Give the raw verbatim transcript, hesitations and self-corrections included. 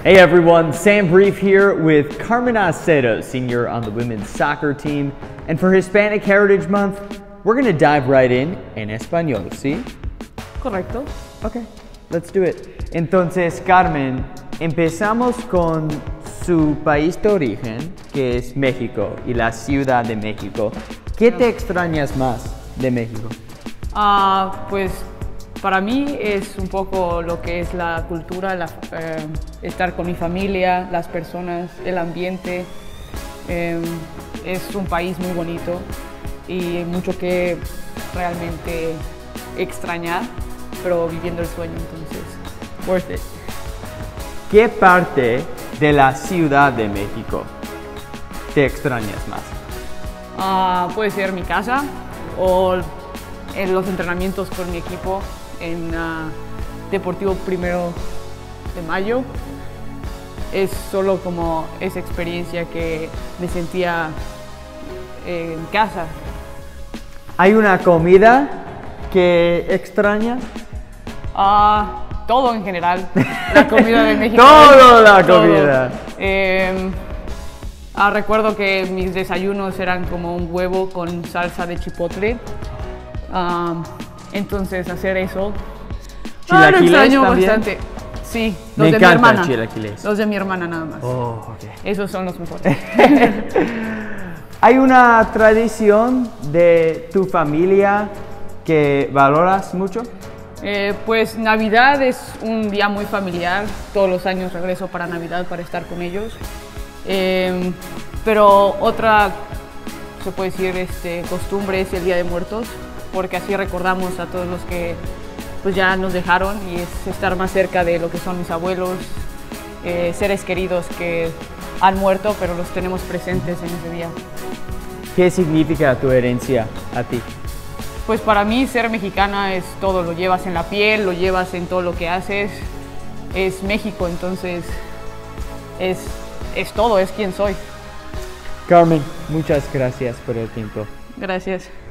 Hey everyone, Sam Brief here with Carmen Acedo, senior on the women's soccer team. And for Hispanic Heritage Month, we're going to dive right in en español, ¿sí? Correcto. Okay, let's do it. Entonces, Carmen, empezamos con su país de origen, que es México, y la Ciudad de México. ¿Qué te extrañas más de México? Ah, pues para mí es un poco lo que es la cultura, la, eh, estar con mi familia, las personas, el ambiente. Eh, es un país muy bonito y hay mucho que realmente extrañar, pero viviendo el sueño, entonces, worth it. ¿Qué parte de la Ciudad de México te extrañas más? Ah, puede ser mi casa o en los entrenamientos con mi equipo en uh, Deportivo Primero de Mayo. Es solo como esa experiencia que me sentía eh, en casa. ¿Hay una comida que extraña? Ah, todo en general, la comida de México. Todo la todo. comida. Eh, ah, recuerdo que mis desayunos eran como un huevo con salsa de chipotle. Um, entonces hacer eso. Ah, lo extraño también? bastante. Sí, los Me de mi encanta hermana. chilaquiles. Los de mi hermana nada más. Oh, okay. Esos son los mejores. ¿Hay una tradición de tu familia que valoras mucho? Eh, pues Navidad es un día muy familiar. Todos los años regreso para Navidad para estar con ellos. Eh, pero otra, se puede decir, este, costumbre es el Día de Muertos, porque así recordamos a todos los que pues ya nos dejaron y es estar más cerca de lo que son mis abuelos, eh, seres queridos que han muerto, pero los tenemos presentes en ese día. ¿Qué significa tu herencia a ti? Pues para mí ser mexicana es todo, lo llevas en la piel, lo llevas en todo lo que haces, es México, entonces es, es todo, es quien soy. Carmen, muchas gracias por el tiempo. Gracias.